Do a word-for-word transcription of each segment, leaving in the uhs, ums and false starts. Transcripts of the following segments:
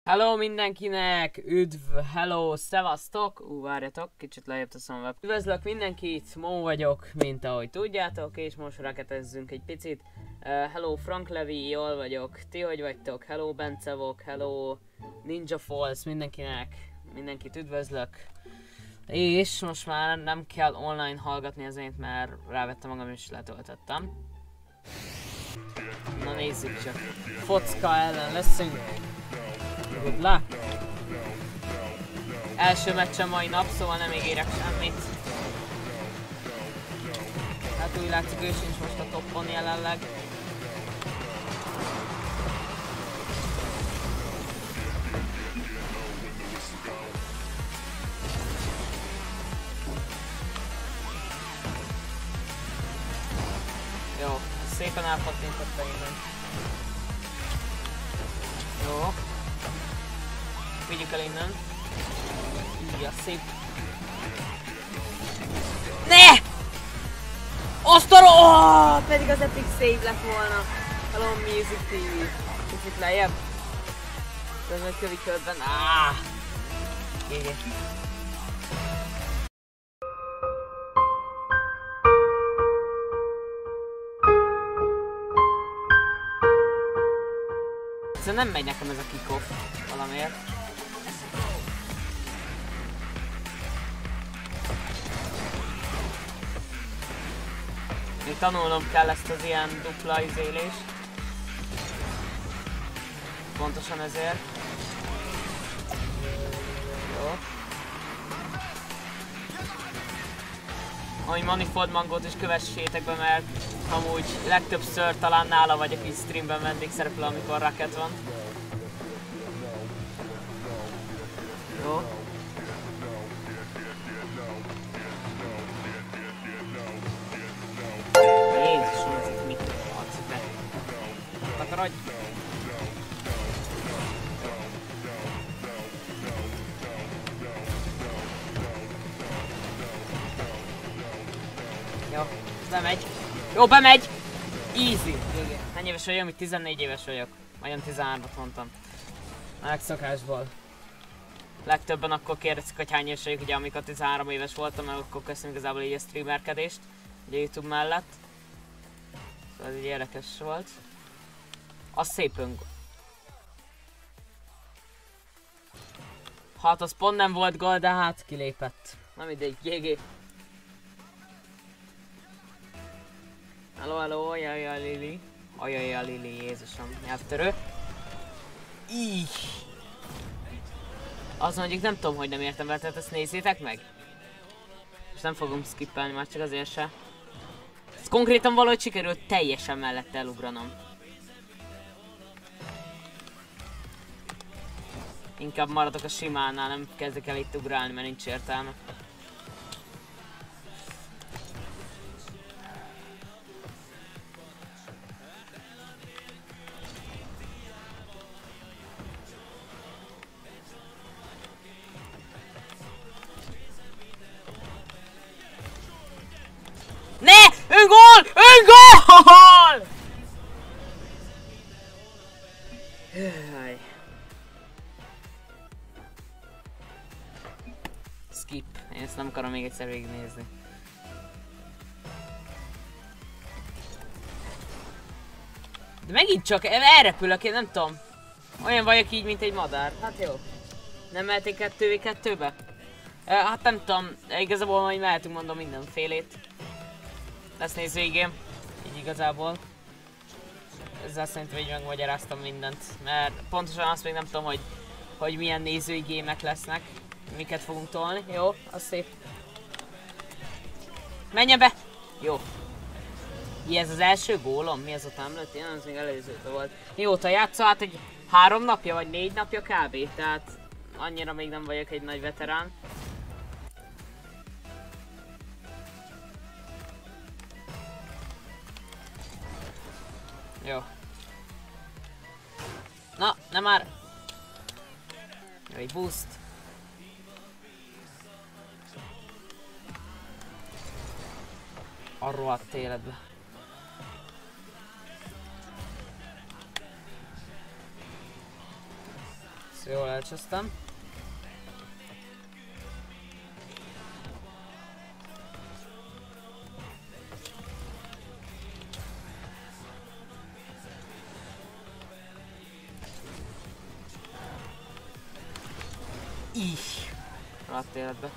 Hello mindenkinek, üdv, hello, szevasztok, ú, várjatok, kicsit lejjebb teszem a web. Üdvözlök mindenkit, Mo vagyok, mint ahogy tudjátok, és most raketezzünk egy picit. Uh, hello, Frank Levi, jól vagyok, ti hogy vagytok? Hello, Bencevok, hello, Ninja Falls, mindenkinek, mindenkit üdvözlök. És most már nem kell online hallgatni az ént, mert rávettem magam és letöltöttem. Na nézzük csak, Focka ellen leszünk. Good luck! Első meccsen mai nap, szóval nem ígérek semmit. Hát úgy látszik, ő sincs most a toppon jelenleg. Jó, szépen elpattintotta innen. Jó. Vigyük el innen. Így a szép. Ne! Azt a oh, pedig az epic save lett volna. Hello Music té vé. Kicsit lejjebb. Ez meg kövi körben. Ah! Gégé. Szóval nem megy nekem ez a kick-off valamiért. Még tanulnom kell ezt az ilyen dupla izélést. Pontosan ezért. Jó. Ahogy Manifold Mangot is kövessétek be, mert amúgy legtöbbször talán nála vagyok így streamben vendégszereplő, amikor Rocket van. Jó. Jézusom, ez itt mit adsz be? Takarodj! Jó, bemegy. Jó, bemegy! Easy! Hány éves vagyok? Még tizennégy éves vagyok. Majdnem tizenhármat mondtam. Megszokásból. Legtöbben akkor kérdezik, hogy hány éves vagyok, ugye amikor tizenhárom éves voltam, mert akkor köszönjük igazából így a streamerkedést. Ugye YouTube mellett. Szóval ez így érdekes volt. Az szép öngól. Hát az pont nem volt gól, de hát kilépett. Na mindegy, gé gé. Hello, hello, ajajaj Lili. Ajajaj Lili, Jézusom, nyelvtörő. Így. Az mondjuk nem tudom, hogy nem értem vele, tehát ezt nézzétek meg. És nem fogom skippelni, már csak azért se. Ez konkrétan valahogy sikerült teljesen mellette elugranom. Inkább maradok a simánál, nem kezdek el itt ugrálni, mert nincs értelme. Ne! Öngól! Öngól! Jaj. Skip. Én ezt nem akarom még egyszer végignézni. De megint csak elrepülök, én nem tudom. Olyan vagyok így, mint egy madár. Hát jó. Nem mehetünk kettő vé kettőbe? Hát nem tudom. Igazából majd mehetünk, mondom mindenfélét. Lesz nézőigém, így igazából. Ezzel szerintem így megmagyaráztam mindent, mert pontosan azt még nem tudom, hogy, hogy milyen nézőigémek lesznek, miket fogunk tolni. Jó, az szép. Menjen be! Jó. Mi ez az első gólom? Mi ez a támlőtt? Én az még előzőben volt. Mióta játszol? Hát egy három napja vagy négy napja kb. Tehát annyira még nem vagyok egy nagy veterán. Jó. Na, nem már. Jó, egy boost. A rohadt életbe. Ezt jól elcsesztem. Íh! Alatt életbe.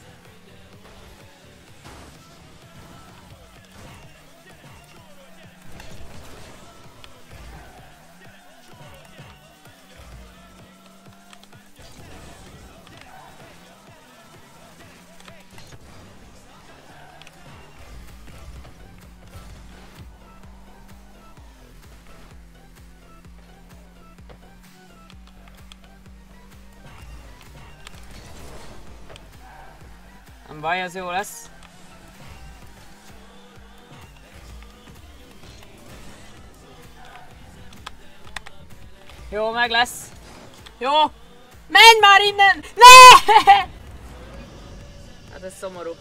Nem baj, az jó lesz. Jó, meg lesz. Jó! Menj már innen! Ne! Hát ez szomorú.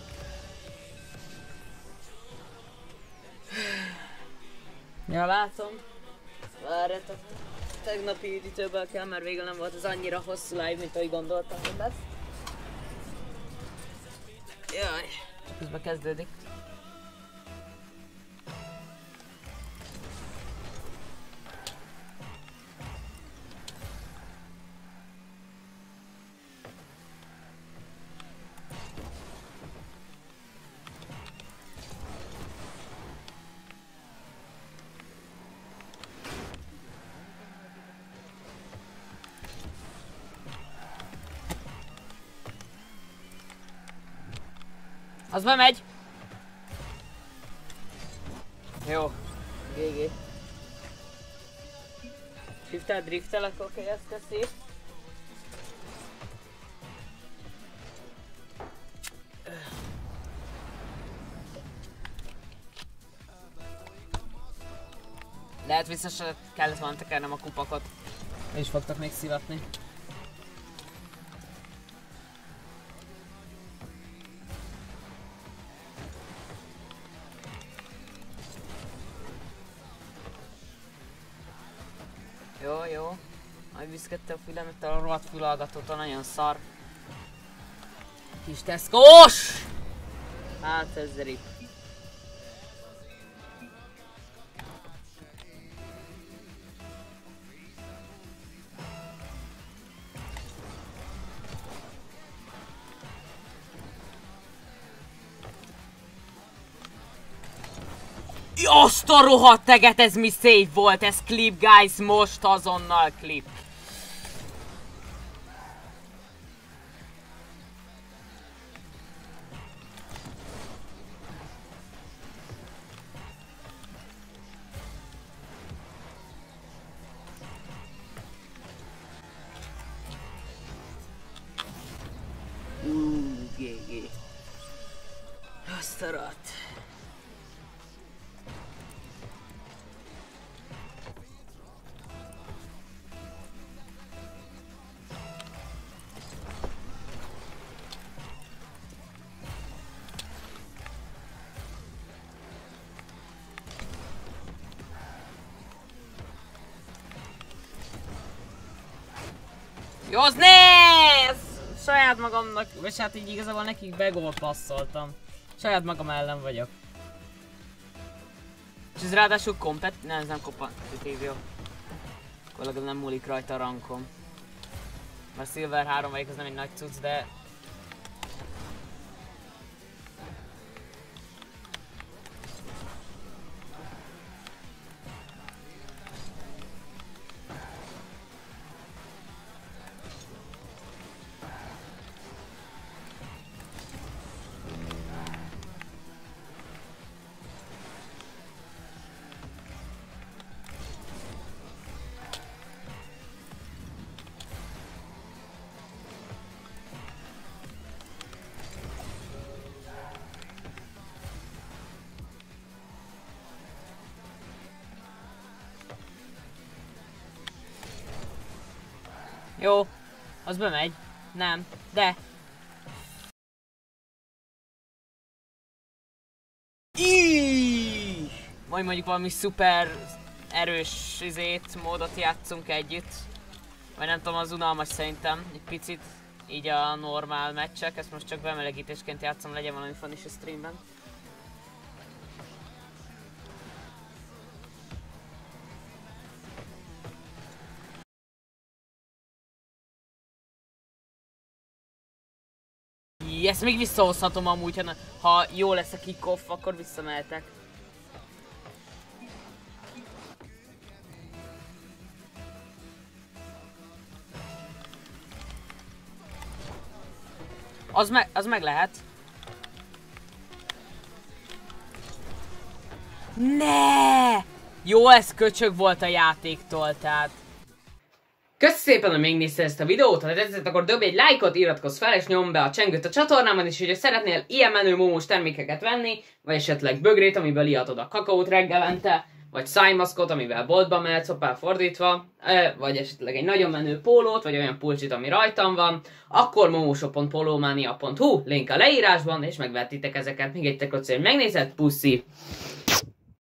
Ja, látom. Várjatok. Tegnapi üdítőből kell, mert végül nem volt az annyira hosszú live, mint ahogy gondoltam, hogy lesz. Jaj, közben kezdődik. Az bemegy! Jó. gé gé. Shiftel, driftelek, oké, ezt teszi. Lehet vissza se kellett volna tekernem a kupakot. És fogtak még szivatni. Jó, jó. Majd viszkedte a fülemet, a rohadt fülhallgatótól, nagyon szar. Kis Tesco-s! Hát ez rip. Azt a rohadt teget, ez mi save volt, ez clip, guys, most azonnal clip. Uuuuh, gé gé. Azt a rohadt. Jó, az ne! Saját magamnak, vagy hát így igazából nekik begól passzoltam. Saját magam ellen vagyok. És ez ráadásul kompet... Nem, ez nem kompetitív, jó. Akkor legalább nem múlik rajta a rankom. Mert Silver három vagyok, az nem egy nagy cucc, de... Jó, az bemegy. Nem, de... Íííí! Majd mondjuk valami szuper erős izét, módot játszunk együtt. Vagy nem tudom, az unalmas szerintem egy picit. Így a normál meccsek, ezt most csak bemelegítésként játszom, legyen valami fun is a streamben. Ezt még visszahozhatom amúgy, ha, ha jó lesz a kick-off, akkor visszamehetek. Az meg, az meg lehet. Ne! Jó, ez köcsög volt a játéktól, tehát. Köszi szépen, hogy megnézted ezt a videót, ha tetszett, akkor dobj egy lájkot, iratkozz fel és nyomd be a csengőt a csatornámon, és hogyha szeretnél ilyen menő momós termékeket venni, vagy esetleg bögrét, amiből ihatod a kakaót reggelente, vagy szájmaszkot, amivel boltba mehetsz, hoppá fordítva, vagy esetleg egy nagyon menő pólót, vagy olyan pulcsit, ami rajtam van, akkor momoshop pont polomania pont hu, link a leírásban, és megvehetitek ezeket. Még egy tekocél, hogy megnézed, puszi!